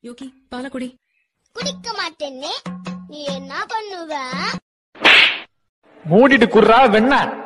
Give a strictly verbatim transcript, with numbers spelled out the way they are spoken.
யோகி பால குடி. குடிக்க மாட்டேன்னே. நீ என்ன பண்ணுவ? மூடிட்டு குர்ரா வெண்ண.